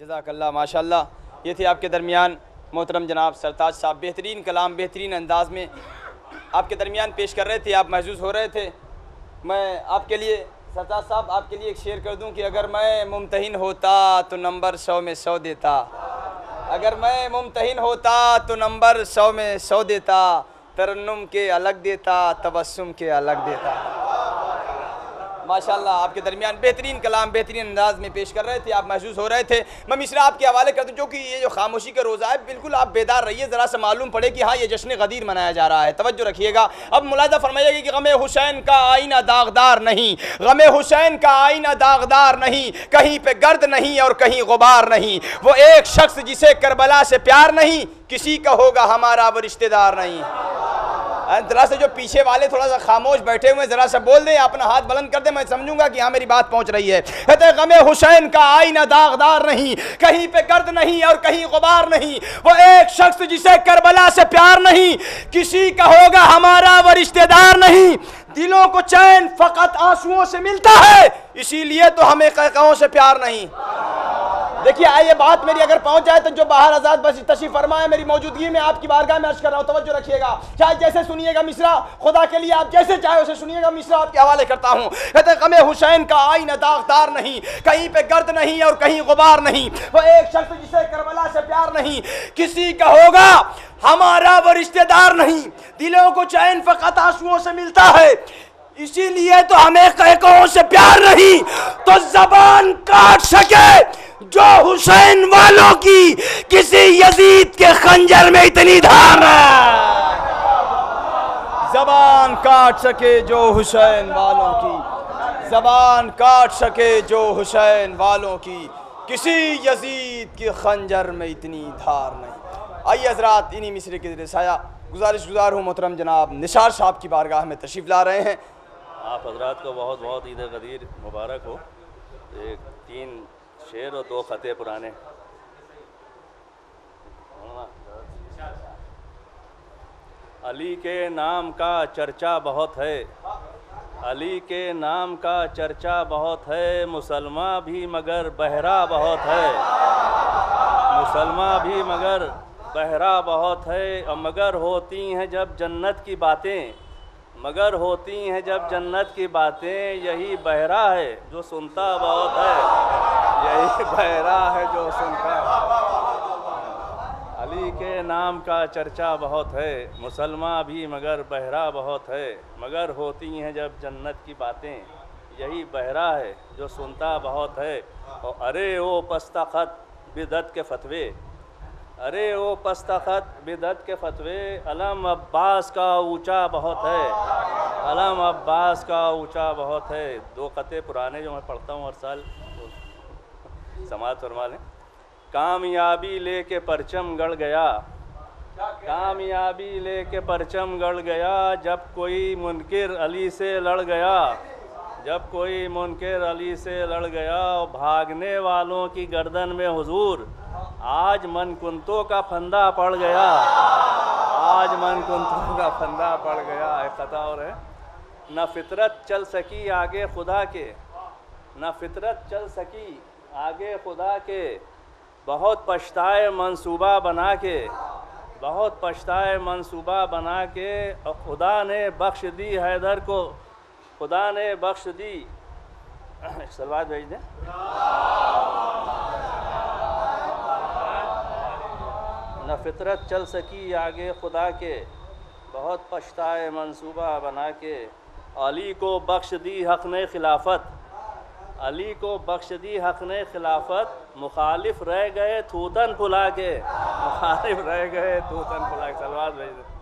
جزاک اللہ، ماشاءاللہ۔ یہ تھے آپ کے درمیان محترم جناب سرتاج صاحب، بہترین کلام بہترین انداز میں آپ کے درمیان پیش کر رہے تھے، آپ محظوظ ہو رہے تھے۔ میں آپ کے لیے سرتاج صاحب آپ کے لیے ایک شعر کر دوں کہ اگر میں ممتحن ہوتا تو نمبر 100 میں 100 دیتا، اگر میں ممتحن ہوتا تو نمبر 100 میں 100 دیتا، ترنم کے الگ دیتا، تبسم کے الگ دیتا۔ ماشاءاللہ آپ کے درمیان بہترین کلام بہترین انداز میں پیش کر رہے تھے، آپ محظوظ ہو رہے تھے۔ میں مصرع آپ کے حوالے کر دوں، جو کہ یہ جو خاموشی کا روزہ ہے، بالکل آپ بیدار رہیے، ذرا سا معلوم پڑے کہ ہاں یہ جشن غدیر منایا جا رہا ہے، توجہ رکھیے گا۔ اب ملاحظہ فرمائیے گا کہ غم حسین کا آئینہ داغدار نہیں، غم حسین کا آئینہ داغدار نہیں، کہیں پہ گرد نہیں اور کہیں غبار نہیں، وہ ایک شخص جسے کربلا سے پیار نہیں، کسی کا ہوگا ہمارا وہ رشتہ دار نہیں۔ ذرا سے جو پیچھے والے تھوڑا سا خاموش بیٹھے ہوئے ذرا سا بول دیں، اپنا ہاتھ بلند کر دیں، میں سمجھوں گا کہ ہاں میری بات پہنچ رہی ہے۔ کہتے ہیں غم حسین کا آئینہ داغدار نہیں، کہیں پہ گرد نہیں اور کہیں غبار نہیں، وہ ایک شخص جسے کربلا سے پیار نہیں، کسی کا ہوگا ہمارا وہ رشتہ دار نہیں۔ دلوں کو چین فقط آنسوؤں سے ملتا ہے، اسی لیے تو ہمیں قہقہوں سے پیار نہیں۔ دیکھیے یہ بات میری اگر پہنچ جائے تو جو باہر آزاد بس تشریف فرمائے، میری موجودگی میں آپ کی بارگاہ میں عرض کر رہا ہوں، توجہ رکھیے گا۔ چاہے جیسے سنیے گا مصرع، خدا کے لیے آپ جیسے چاہے اسے سنیے گا، مصرع آپ کے حوالے کرتا ہوں۔ کہتے ہیں غم حسین کا آئینہ داغدار نہیں، کہیں پہ گرد نہیں اور کہیں غبار نہیں، وہ ایک شخص جسے کربلا سے پیار نہیں، کسی کا ہوگا ہمارا وہ رشتہ دار نہیں۔ دلوں کو چین فقط آنسوؤں سے ملتا ہے، اسی لیے تو ہمیں قہقہوں سے پیار نہیں۔ تو زبان کاٹ سکے جو حسین والوں کی، کسی یزید کے خنجر میں اتنی دھار ہے۔ زبان کاٹ سکے جو حسین والوں کی، زبان کاٹ سکے جو حسین والوں کی، کسی یزید کے خنجر میں اتنی دھار نہیں۔ آئیے حضرات انہی مصرے کے ذریعے سایہ گزارش گزار ہوں محترم جناب نثار صاحب کی بارگاہ میں تشریف لا رہے ہیں۔ آپ حضرات کو بہت بہت عید غدیر مبارک ہو۔ ایک 3 شعر اور 2 خطے پرانے۔ علی کے نام کا چرچا بہت ہے، علی کے نام کا چرچا بہت ہے، مسلمہ بھی مگر بہرا بہت ہے، مسلمہ بھی مگر بہرا بہت ہے، اور مگر ہوتی ہیں جب جنت کی باتیں، مگر ہوتی ہیں جب جنت کی باتیں، یہی بہرا ہے جو سنتا بہت ہے، یہی بہرا ہے جو سنتا ہے۔ علی کے نام کا چرچا بہت ہے، مسلمہ بھی مگر بہرا بہت ہے، مگر ہوتی ہیں جب جنت کی باتیں، یہی بہرا ہے جو سنتا بہت ہے۔ اور ارے او پستہ خط بدعت کے فتوے، ارے او پستہ خط بدعت کے فتوے، علم عباس کا اونچا بہت ہے، علم عباس کا اونچا بہت ہے۔ 2 خطے پرانے جو میں پڑھتا ہوں ہر سال، سماعت فرما لیں۔ کامیابی لے کے پرچم گڑ گیا، کامیابی لے کے پرچم گڑ گیا، جب کوئی منکر علی سے لڑ گیا، جب کوئی منکر علی سے لڑ گیا، بھاگنے والوں کی گردن میں حضور آج من کنتوں کا پھندہ پڑ گیا، آج من کنتوں کا پھندہ پڑ گیا۔ ایک خطا اور ہے، نہ فطرت چل سکی آگے خدا کے، نہ فطرت چل سکی آگے خدا کے، بہت پچھتائے منصوبہ بنا کے، بہت پچھتائے منصوبہ بنا کے، اور خدا نے بخش دی حیدر کو، خدا نے بخش دی۔ سلوات بھیج دیں۔ نہ فطرت چل سکی آگے خدا کے، بہت پچھتائے منصوبہ بنا کے، علی کو بخش دی حق نے خلافت، علی کو بخش دی حق نے خلافت، مخالف رہ گئے تھوتن پھلا کے، مخالف رہ گئے تھوتن پھلا کے۔ سلوات بھیج دیں۔